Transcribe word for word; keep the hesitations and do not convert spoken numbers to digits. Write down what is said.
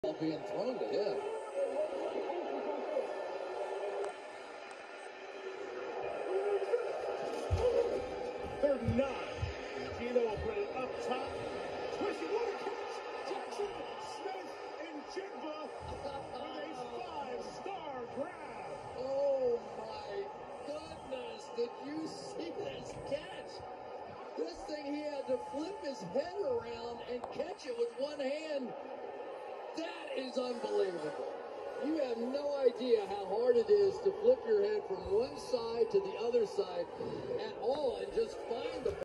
Ball being thrown to him. Third and nine. Gino will put it up top. Twisting, what a catch! Jackson Smith and Jigba with a five-star grab. Oh my goodness! Did you see this catch? This thing, he had to flip his head around and catch it with one hand. That is unbelievable. You have no idea how hard it is to flip your head from one side to the other side at all and just find the